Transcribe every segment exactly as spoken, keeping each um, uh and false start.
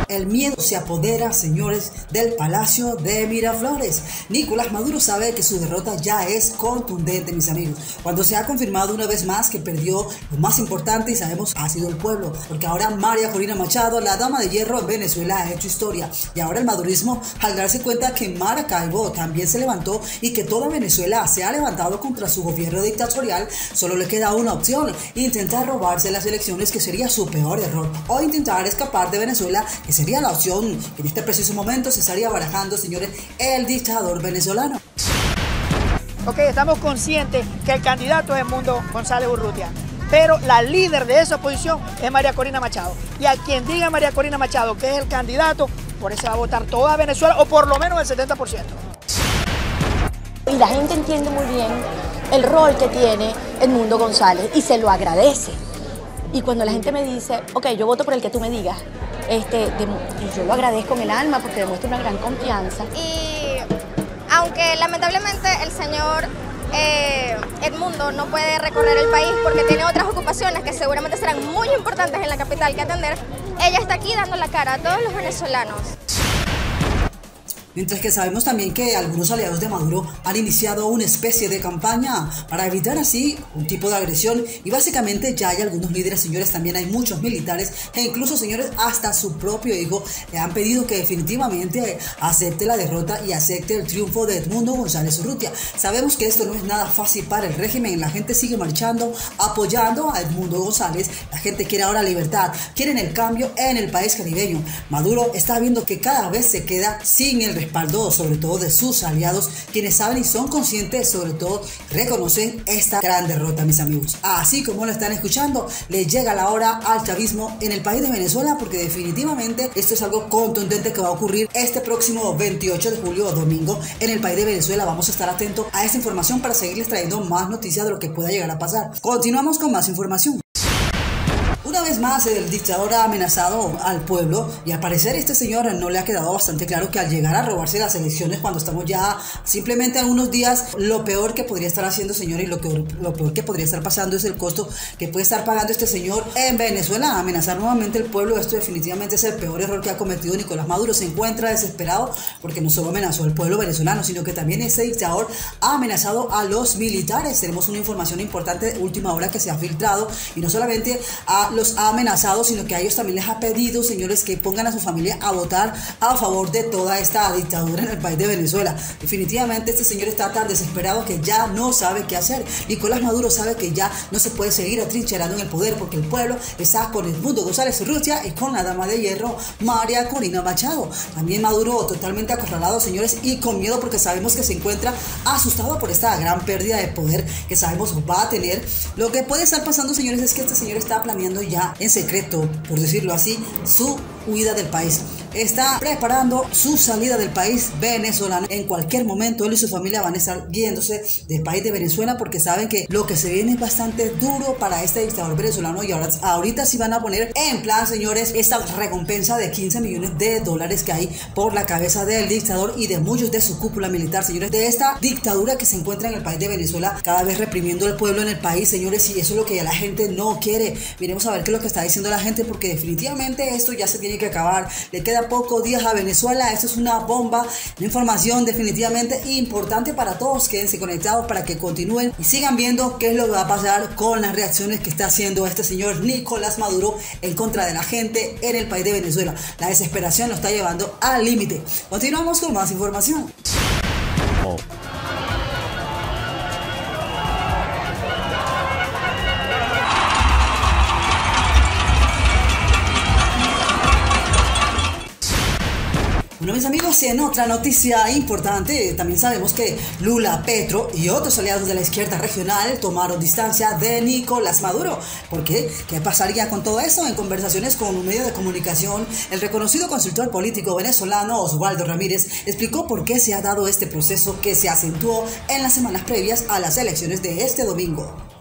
El miedo se apodera, señores, del Palacio de Miraflores. Nicolás Maduro sabe que su derrota ya es contundente, mis amigos. Cuando se ha confirmado una vez más que perdió lo más importante, y sabemos ha sido el pueblo, porque ahora María Corina Machado, la dama de hierro en Venezuela, ha hecho historia. Y ahora el madurismo, al darse cuenta que Maracaibo también se levantó y que toda Venezuela se ha levantado contra su gobierno dictatorial, solo le queda una opción: intentar robarse las elecciones, que sería su peor error, o intentar escapar de Venezuela, que sería la opción que en este preciso momento se estaría barajando, señores, el dictador venezolano. Ok, estamos conscientes que el candidato es Edmundo González Urrutia, pero la líder de esa oposición es María Corina Machado. Y a quien diga María Corina Machado que es el candidato, por eso va a votar toda Venezuela, o por lo menos el setenta por ciento. Y la gente entiende muy bien el rol que tiene Edmundo González y se lo agradece. Y cuando la gente me dice, ok, yo voto por el que tú me digas, este, de, yo lo agradezco en el alma porque demuestra una gran confianza. Y aunque lamentablemente el señor eh, Edmundo no puede recorrer el país porque tiene otras ocupaciones que seguramente serán muy importantes en la capital que atender, ella está aquí dando la cara a todos los venezolanos. Mientras que sabemos también que algunos aliados de Maduro han iniciado una especie de campaña para evitar así un tipo de agresión, y básicamente ya hay algunos líderes, señores, también hay muchos militares e incluso, señores, hasta su propio hijo le han pedido que definitivamente acepte la derrota y acepte el triunfo de Edmundo González Urrutia. Sabemos que esto no es nada fácil para el régimen, la gente sigue marchando, apoyando a Edmundo González, la gente quiere ahora libertad, quieren el cambio en el país caribeño. Maduro está viendo que cada vez se queda sin el respaldo, sobre todo de sus aliados, quienes saben y son conscientes, sobre todo reconocen esta gran derrota, mis amigos. Así como lo están escuchando, le llega la hora al chavismo en el país de Venezuela, porque definitivamente esto es algo contundente que va a ocurrir este próximo veintiocho de julio, domingo, en el país de Venezuela. Vamos a estar atentos a esta información para seguirles trayendo más noticias de lo que pueda llegar a pasar. Continuamos con más información. Una vez más, el dictador ha amenazado al pueblo, y al parecer este señor no le ha quedado bastante claro que al llegar a robarse las elecciones cuando estamos ya simplemente a unos días, lo peor que podría estar haciendo, señor, y lo, que, lo peor que podría estar pasando es el costo que puede estar pagando este señor en Venezuela. Amenazar nuevamente al pueblo, esto definitivamente es el peor error que ha cometido Nicolás Maduro. Se encuentra desesperado porque no solo amenazó al pueblo venezolano, sino que también este dictador ha amenazado a los militares. Tenemos una información importante de última hora que se ha filtrado, y no solamente a los ha amenazado, sino que a ellos también les ha pedido, señores, que pongan a su familia a votar a favor de toda esta dictadura en el país de Venezuela. Definitivamente este señor está tan desesperado que ya no sabe qué hacer. Nicolás Maduro sabe que ya no se puede seguir atrincherando en el poder, porque el pueblo está con Edmundo González Urrutia y con la dama de hierro María Corina Machado. También Maduro totalmente acorralado, señores, y con miedo, porque sabemos que se encuentra asustado por esta gran pérdida de poder que sabemos va a tener. Lo que puede estar pasando, señores, es que este señor está planeando ya en secreto, por decirlo así, su huida del país. Está preparando su salida del país venezolano. En cualquier momento él y su familia van a estar yéndose del país de Venezuela, porque saben que lo que se viene es bastante duro para este dictador venezolano, y ahora ahorita sí van a poner en plan, señores, esta recompensa de quince millones de dólares que hay por la cabeza del dictador y de muchos de su cúpula militar, señores, de esta dictadura que se encuentra en el país de Venezuela, cada vez reprimiendo al pueblo en el país, señores, y eso es lo que la gente no quiere. Miremos a ver qué es lo que está diciendo la gente, porque definitivamente esto ya se tiene que acabar. Le queda pocos días a Venezuela. Esto es una bomba de información definitivamente importante para todos. Quédense conectados para que continúen y sigan viendo qué es lo que va a pasar con las reacciones que está haciendo este señor Nicolás Maduro en contra de la gente en el país de Venezuela. La desesperación lo está llevando al límite. Continuamos con más información. Oh. Bueno, mis amigos, en otra noticia importante, también sabemos que Lula, Petro y otros aliados de la izquierda regional tomaron distancia de Nicolás Maduro. ¿Por qué? ¿Qué pasaría con todo eso? En conversaciones con un medio de comunicación, el reconocido consultor político venezolano Oswaldo Ramírez explicó por qué se ha dado este proceso que se acentuó en las semanas previas a las elecciones de este domingo.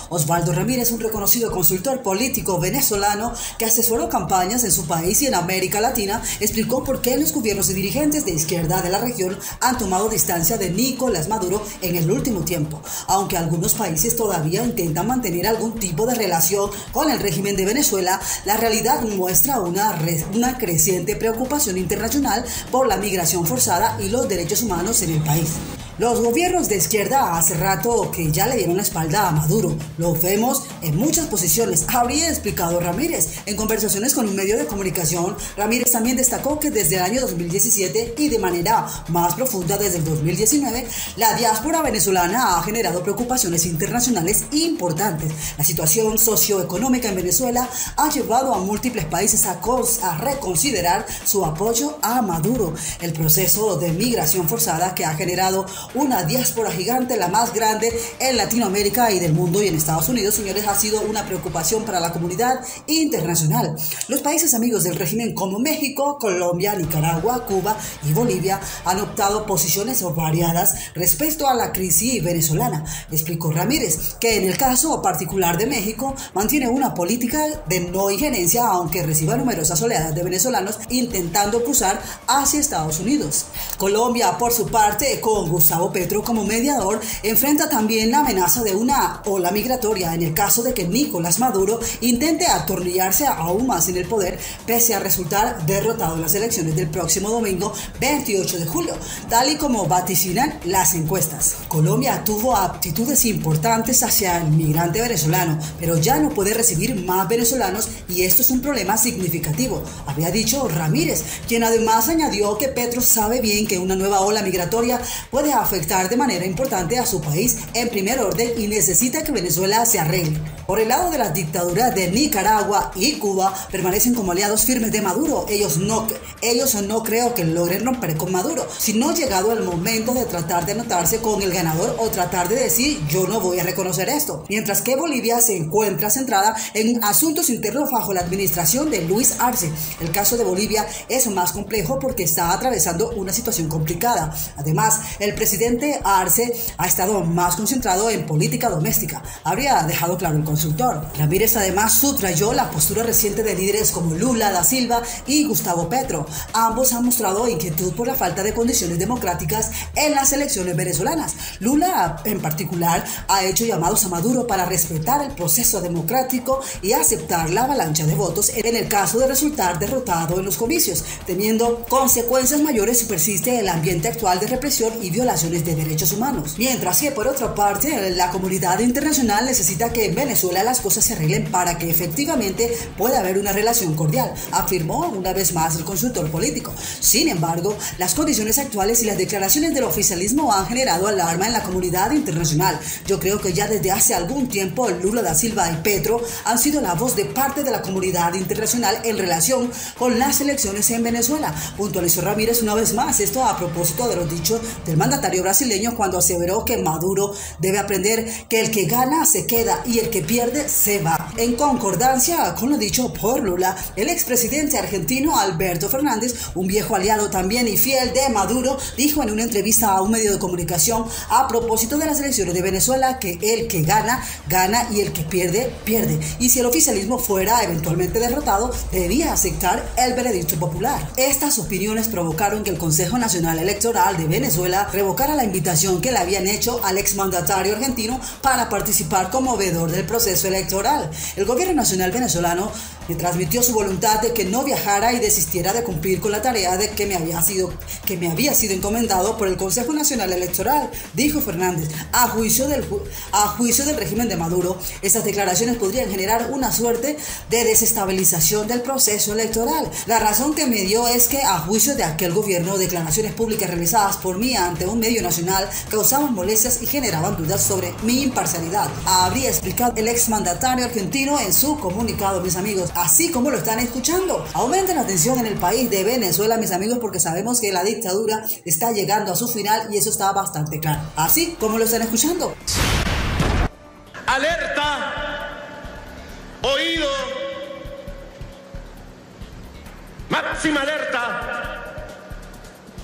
Osvaldo Ramírez, un reconocido consultor político venezolano que asesoró campañas en su país y en América Latina, explicó por qué los gobiernos y dirigentes de izquierda de la región han tomado distancia de Nicolás Maduro en el último tiempo, aunque algunos países todavía intentan mantener algún tipo de relación con el régimen de Venezuela. La realidad muestra una, una creciente preocupación internacional por la migración forzada y los derechos humanos en el país. Los gobiernos de izquierda hace rato que ya le dieron la espalda a Maduro. Lo vemos en muchas posiciones, habría explicado Ramírez. En conversaciones con un medio de comunicación, Ramírez también destacó que desde el año dos mil diecisiete y de manera más profunda desde el dos mil diecinueve, la diáspora venezolana ha generado preocupaciones internacionales importantes. La situación socioeconómica en Venezuela ha llevado a múltiples países a, a reconsiderar su apoyo a Maduro. El proceso de migración forzada que ha generado una diáspora gigante, la más grande en Latinoamérica y del mundo y en Estados Unidos, señores, ha sido una preocupación para la comunidad internacional. Los países amigos del régimen como México, Colombia, Nicaragua, Cuba y Bolivia han optado posiciones variadas respecto a la crisis venezolana. Explicó Ramírez que en el caso particular de México mantiene una política de no injerencia, aunque reciba numerosas oleadas de venezolanos intentando cruzar hacia Estados Unidos. Colombia, por su parte, con Gustavo Petro como mediador, enfrenta también la amenaza de una ola migratoria en el caso de que Nicolás Maduro intente atornillarse aún más en el poder, pese a resultar derrotado en las elecciones del próximo domingo veintiocho de julio, tal y como vaticinan las encuestas. Colombia tuvo aptitudes importantes hacia el migrante venezolano, pero ya no puede recibir más venezolanos y esto es un problema significativo, había dicho Ramírez, quien además añadió que Petro sabe bien que una nueva ola migratoria puede afectar de manera importante a su país en primer orden y necesita que Venezuela se arregle. Por el lado de las dictaduras de Nicaragua y Cuba permanecen como aliados firmes de Maduro. Ellos no, ellos no creo que logren romper con Maduro, sino llegado el momento de tratar de anotarse con el ganador o tratar de decir yo no voy a reconocer esto. Mientras que Bolivia se encuentra centrada en asuntos internos bajo la administración de Luis Arce. El caso de Bolivia es más complejo porque está atravesando una situación complicada. Además, el presidente Arce ha estado más concentrado en política doméstica, habría dejado claro el consultor. Ramírez además subrayó la postura reciente de líderes como Lula da Silva y Gustavo Petro. Ambos han mostrado inquietud por la falta de condiciones democráticas en las elecciones venezolanas. Lula, en particular, ha hecho llamados a Maduro para respetar el proceso democrático y aceptar la avalancha de votos en el caso de resultar derrotado en los comicios, temiendo consecuencias mayores si persiste el ambiente actual de represión y violaciones de derechos humanos. Mientras que, por otra parte, la comunidad internacional necesita que en Venezuela las cosas se arreglen para que efectivamente pueda haber una relación cordial, afirmó una vez más el consultor político. Sin embargo, las condiciones actuales y las declaraciones del oficialismo han generado alarma en la comunidad internacional. Yo creo que ya desde hace algún tiempo Lula da Silva y Petro han sido la voz de parte de la comunidad internacional en relación con las elecciones en Venezuela, puntualizó Ramírez una vez más. Esto a propósito de los dichos del mandatario brasileño cuando aseveró que Maduro debe aprender que el que gana se queda y el que pierde se va. En concordancia con lo dicho por Lula, el expresidente argentino Alberto Fernández, un viejo aliado también y fiel de Maduro, dijo en una entrevista a un medio de comunicación a propósito de las elecciones de Venezuela que el que gana, gana y el que pierde, pierde. Y si el oficialismo fuera eventualmente derrotado, debía aceptar el veredicto popular. Estas opiniones provocaron que el Consejo Nacional Electoral de Venezuela revocara la invitación que le habían hecho al exmandatario argentino para participar como veedor del proceso electoral. El gobierno nacional venezolano le transmitió su voluntad de que no viajara y desistiera de cumplir con la tarea de que me había sido, que me había sido encomendado por el Consejo Nacional Electoral, dijo Fernández. A juicio del, a juicio del régimen de Maduro, estas declaraciones podrían generar una suerte de desestabilización del proceso electoral. La razón que me dio es que, a juicio de aquel gobierno, declaraciones públicas realizadas por mí ante un medio nacional causaban molestias y generaban dudas sobre mi imparcialidad, habría explicado el exmandatario argentino en su comunicado, mis amigos. Así como lo están escuchando, aumenten la tensión en el país de Venezuela, mis amigos, porque sabemos que la dictadura está llegando a su final y eso está bastante claro. Así como lo están escuchando. Alerta, oído, máxima alerta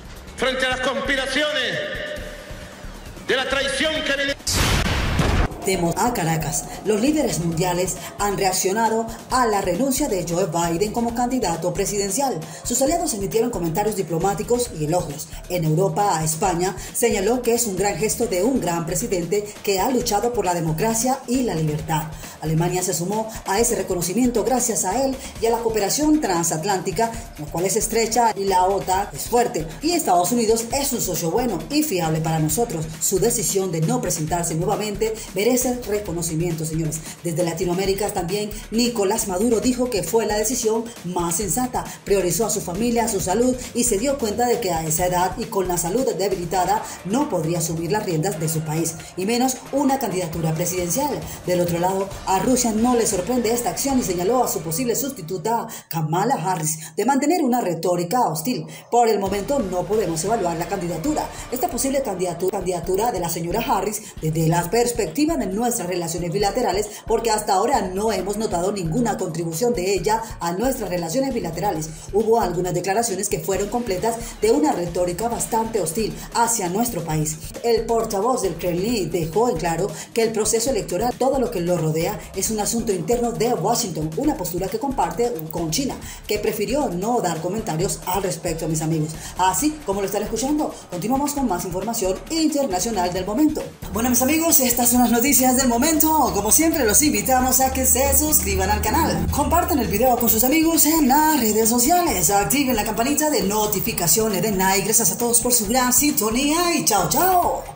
frente a las conspiraciones de la traición que Pasemos a Caracas. Los líderes mundiales han reaccionado a la renuncia de Joe Biden como candidato presidencial. Sus aliados emitieron comentarios diplomáticos y elogios. En Europa, a España señaló que es un gran gesto de un gran presidente que ha luchado por la democracia y la libertad. Alemania se sumó a ese reconocimiento gracias a él y a la cooperación transatlántica, la cual es estrecha y la OTAN es fuerte. Y Estados Unidos es un socio bueno y fiable para nosotros. Su decisión de no presentarse nuevamente merece reconocimiento, señores. Desde Latinoamérica también Nicolás Maduro dijo que fue la decisión más sensata. Priorizó a su familia, a su salud y se dio cuenta de que a esa edad y con la salud debilitada no podría asumir las riendas de su país, y menos una candidatura presidencial. Del otro lado, a Rusia no le sorprende esta acción y señaló a su posible sustituta Kamala Harris de mantener una retórica hostil. Por el momento no podemos evaluar la candidatura. Esta posible candidatura, candidatura de la señora Harris desde la perspectiva de nuestras relaciones bilaterales, porque hasta ahora no hemos notado ninguna contribución de ella a nuestras relaciones bilaterales. Hubo algunas declaraciones que fueron completas de una retórica bastante hostil hacia nuestro país. El portavoz del Kremlin dejó en claro que el proceso electoral, todo lo que lo rodea, es un asunto interno de Washington, una postura que comparte con China, que prefirió no dar comentarios al respecto, mis amigos. Así como lo están escuchando, continuamos con más información internacional del momento. Bueno, mis amigos, estas son las noticias del momento. Como siempre, los invitamos a que se suscriban al canal, compartan el video con sus amigos en las redes sociales, activen la campanita de notificaciones, den like. Gracias a todos por su gran sintonía y chao, chao.